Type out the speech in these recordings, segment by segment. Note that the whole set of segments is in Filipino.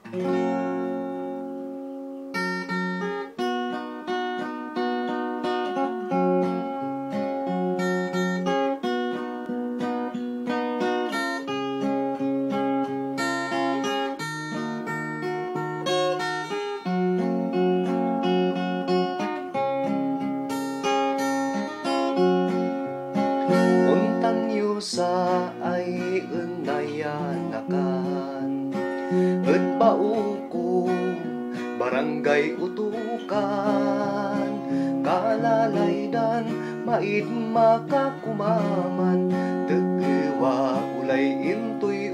Sa ay unayanakan et pauko barangay utukan kalalaydan maid makakumaman tegewa ulay intoy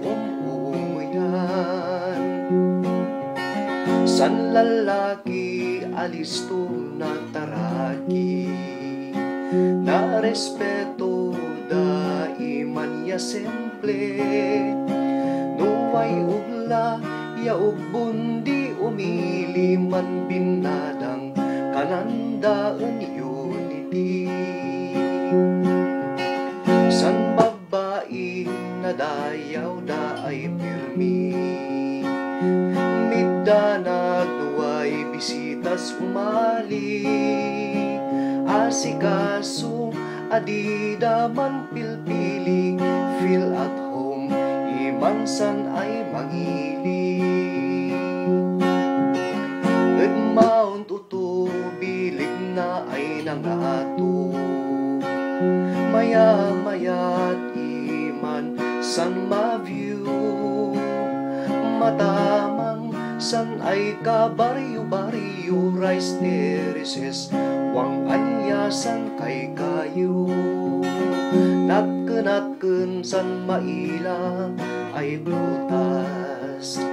umuyan san lalaki alisto na taraki na respeto iman ya simple nuway ugla ya ugbundi umili man binadang kanandaan unity san babae na dayaw da ay pirmi middanag nuway bisitas umali asikaso adida man pilpili feel at home imansan ay mangili ed mount utubilig na ay nangato maya mayat iman san ma-view matamang san ay kabaryo-baryo rice terraces wang anyasan kay kayo natken san maila ay brutas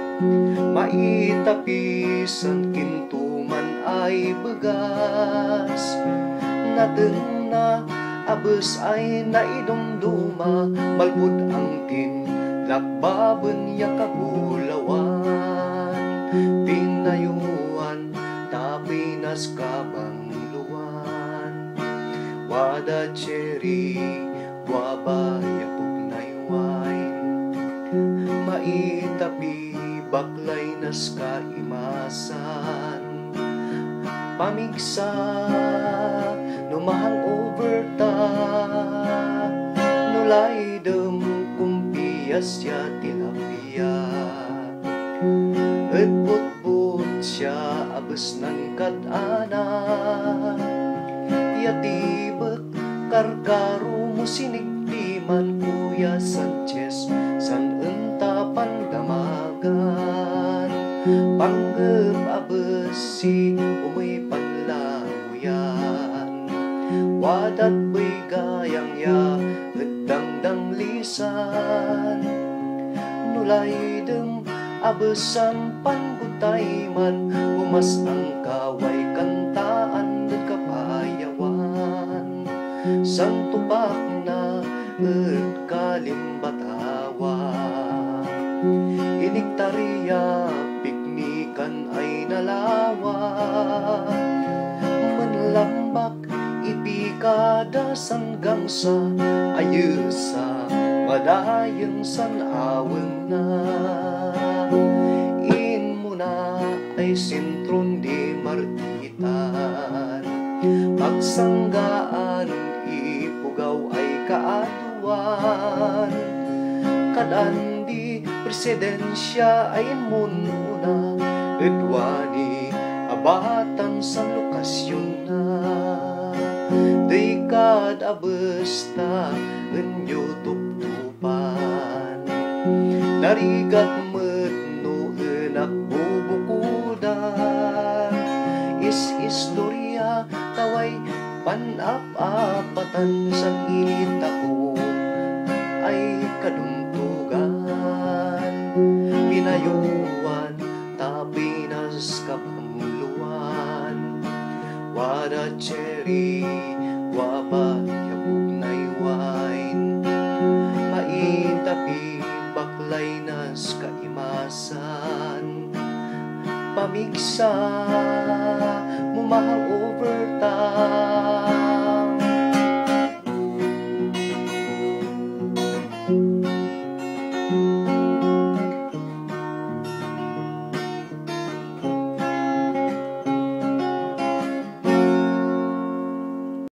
maitapisan kintuman ay begas nateng na abes ay naidumduma malbud ang tin lakbaben ya kabulawan pinayuan tapinas kabangluan wada cherry wabaya pugnay wine maitapi baklay nas kaimasan pamigsa numahang overta nulay dem kumpias ya tilapia et putput siya abes nan katana yatibek karkaro musinikdiman Kuya Sanchez san enta pandamagan panggep abesi umay panlamuyan wadat boy gayang ya edang-dang lisan nulay dem abesan panggutay man umas ang kaway kantaan at kapayawan sang tupak na et kalimbatawa iniktarya piknikan ay nalawa menlambak ipikada san gangsa ayesa madayeng san aweng na inmuna ay sintron di martitan pagsanggaan ipugaw ay kaaduan kadan di presidensya ay mununa edwani abatan sa lokasyon na dekad abesta enyo tuptupan narigat metno enak bubukudan istorya kaway panap-apatan sang initako ay kadungtugan pinayuan tapinas kapamuluan wada cherry waba yabugnay wine maitapi baklay nas kaimasan pamigsa mumahang overtime